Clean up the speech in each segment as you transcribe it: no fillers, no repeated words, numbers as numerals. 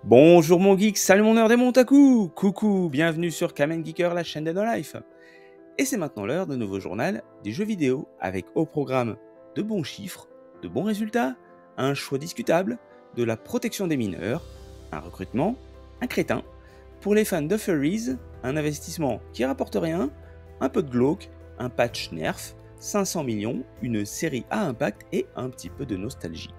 Bonjour mon geek, salut mon nerd et mon otaku. Coucou, bienvenue sur Kamen Geeker, la chaîne de No Life. Et c'est maintenant l'heure d'un nouveau journal des jeux vidéo avec au programme de bons chiffres, de bons résultats, un choix discutable, de la protection des mineurs, un recrutement, un crétin, pour les fans de Furries, un investissement qui rapporte rien, un peu de glauque, un patch nerf, 500 millions, une série à impact et un petit peu de nostalgie.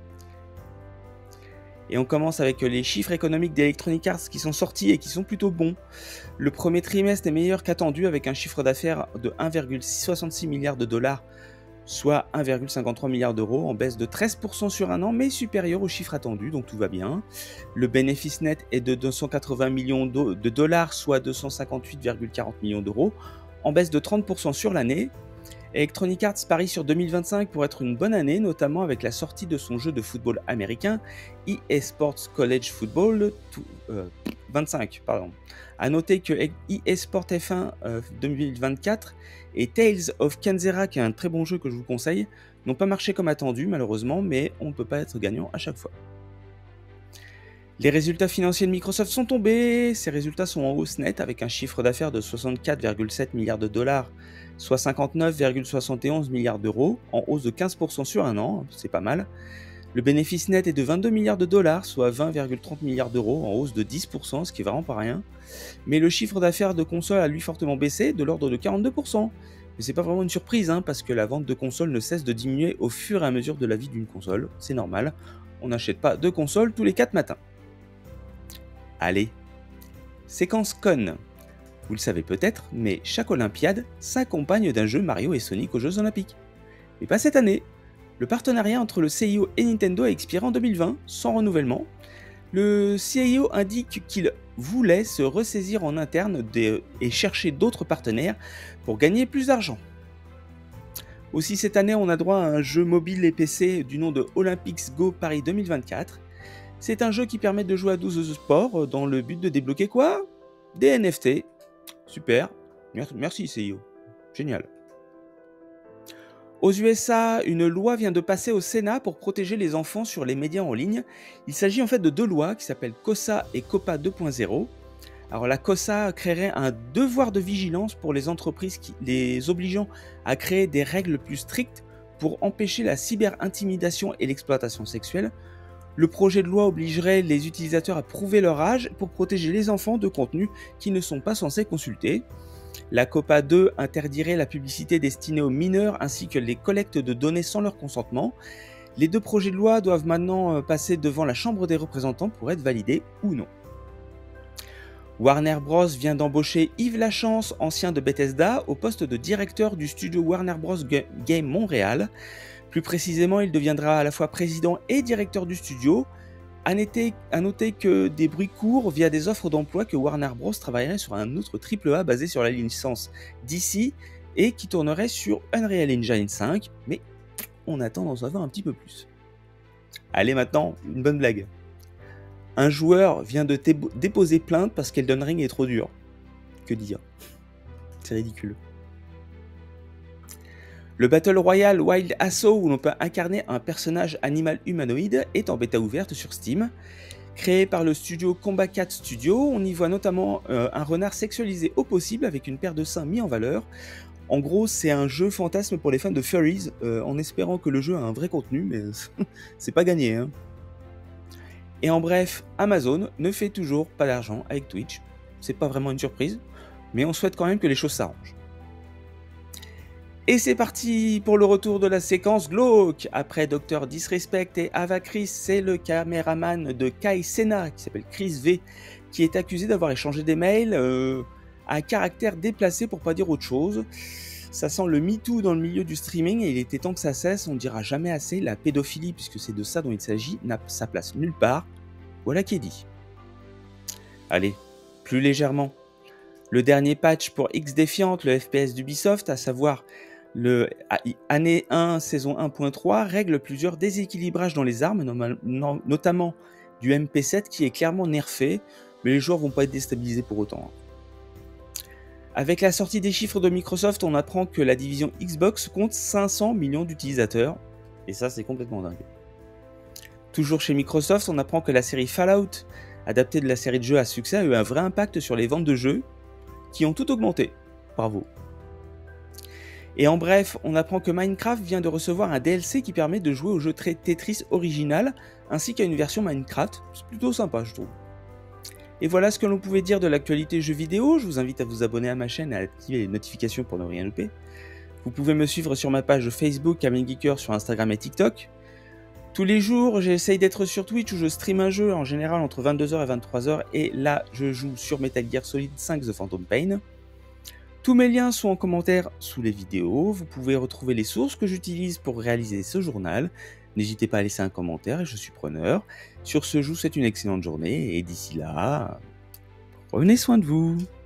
Et on commence avec les chiffres économiques d'Electronic Arts qui sont sortis et qui sont plutôt bons. Le premier trimestre est meilleur qu'attendu avec un chiffre d'affaires de 1,66 milliard de dollars, soit 1,53 milliard d'euros, en baisse de 13% sur un an, mais supérieur au chiffre attendu, donc tout va bien. Le bénéfice net est de 280 millions de dollars, soit 258,40 millions d'euros, en baisse de 30% sur l'année. Electronic Arts parie sur 2025 pour être une bonne année, notamment avec la sortie de son jeu de football américain, EA Sports College Football 25. A noter que EA Sports F1 2024 et Tales of Kanzera, qui est un très bon jeu que je vous conseille, n'ont pas marché comme attendu malheureusement, mais on ne peut pas être gagnant à chaque fois. Les résultats financiers de Microsoft sont tombés, ces résultats sont en hausse nette avec un chiffre d'affaires de 64,7 milliards de dollars, soit 59,71 milliards d'euros, en hausse de 15% sur un an, c'est pas mal. Le bénéfice net est de 22 milliards de dollars, soit 20,30 milliards d'euros, en hausse de 10%, ce qui est vraiment pas rien. Mais le chiffre d'affaires de console a lui fortement baissé, de l'ordre de 42%. Mais c'est pas vraiment une surprise, parce que la vente de consoles ne cesse de diminuer au fur et à mesure de la vie d'une console, c'est normal. On n'achète pas de console tous les 4 matins. Allez, séquence con. Vous le savez peut-être, mais chaque Olympiade s'accompagne d'un jeu Mario et Sonic aux Jeux Olympiques. Mais pas cette année. Le partenariat entre le CIO et Nintendo a expiré en 2020, sans renouvellement. Le CIO indique qu'il voulait se ressaisir en interne et chercher d'autres partenaires pour gagner plus d'argent. Aussi cette année, on a droit à un jeu mobile et PC du nom de Olympics Go Paris 2024. C'est un jeu qui permet de jouer à 12 sports dans le but de débloquer quoi ? Des NFT. Super. Merci CIO. Génial. Aux USA, une loi vient de passer au Sénat pour protéger les enfants sur les médias en ligne. Il s'agit en fait de deux lois qui s'appellent COSA et COPA 2.0. Alors la COSA créerait un devoir de vigilance pour les entreprises les obligeant à créer des règles plus strictes pour empêcher la cyber-intimidation et l'exploitation sexuelle. Le projet de loi obligerait les utilisateurs à prouver leur âge pour protéger les enfants de contenus qu'ils ne sont pas censés consulter. La COPA 2 interdirait la publicité destinée aux mineurs ainsi que les collectes de données sans leur consentement. Les deux projets de loi doivent maintenant passer devant la Chambre des représentants pour être validés ou non. Warner Bros vient d'embaucher Yves Lachance, ancien de Bethesda, au poste de directeur du studio Warner Bros Game Montréal. Plus précisément, il deviendra à la fois président et directeur du studio. À noter que des bruits courent via des offres d'emploi que Warner Bros travaillerait sur un autre AAA basé sur la licence DC et qui tournerait sur Unreal Engine 5, mais on attend d'en savoir un petit peu plus. Allez maintenant, une bonne blague. Un joueur vient de déposer plainte parce qu'Elden Ring est trop dur. Que dire ? C'est ridicule. Le Battle Royale Wild Assault, où l'on peut incarner un personnage animal humanoïde, est en bêta ouverte sur Steam. Créé par le studio Combat Cat Studio, on y voit notamment un renard sexualisé au possible avec une paire de seins mis en valeur. En gros, c'est un jeu fantasme pour les fans de Furries, en espérant que le jeu a un vrai contenu, mais c'est pas gagné. Et en bref, Amazon ne fait toujours pas d'argent avec Twitch. C'est pas vraiment une surprise, mais on souhaite quand même que les choses s'arrangent. Et c'est parti pour le retour de la séquence glauque. Après Dr Disrespect et Ava Chris, c'est le caméraman de Kai Sena, qui s'appelle Chris V, qui est accusé d'avoir échangé des mails à caractère déplacé pour pas dire autre chose. Ça sent le MeToo dans le milieu du streaming et il était temps que ça cesse, on ne dira jamais assez, la pédophilie, puisque c'est de ça dont il s'agit, n'a sa place nulle part. Voilà qui est dit. Allez, plus légèrement. Le dernier patch pour X-Defiant, le FPS d'Ubisoft, à savoir le année 1, saison 1.3, règle plusieurs déséquilibrages dans les armes, notamment du MP7 qui est clairement nerfé, mais les joueurs vont pas être déstabilisés pour autant. Avec la sortie des chiffres de Microsoft, on apprend que la division Xbox compte 500 millions d'utilisateurs, et ça c'est complètement dingue. Toujours chez Microsoft, on apprend que la série Fallout adapté de la série de jeux à succès, a eu un vrai impact sur les ventes de jeux, qui ont tout augmenté. Bravo. Et en bref, on apprend que Minecraft vient de recevoir un DLC qui permet de jouer au jeu Tetris original, ainsi qu'à une version Minecraft. C'est plutôt sympa, je trouve. Et voilà ce que l'on pouvait dire de l'actualité jeux vidéo. Je vous invite à vous abonner à ma chaîne et à activer les notifications pour ne rien louper. Vous pouvez me suivre sur ma page Facebook KamenGeeker sur Instagram et TikTok. Tous les jours, j'essaye d'être sur Twitch où je stream un jeu en général entre 22h et 23h. Et là, je joue sur Metal Gear Solid 5 The Phantom Pain. Tous mes liens sont en commentaire sous les vidéos. Vous pouvez retrouver les sources que j'utilise pour réaliser ce journal. N'hésitez pas à laisser un commentaire et je suis preneur. Sur ce, je vous souhaite une excellente journée et d'ici là, prenez soin de vous.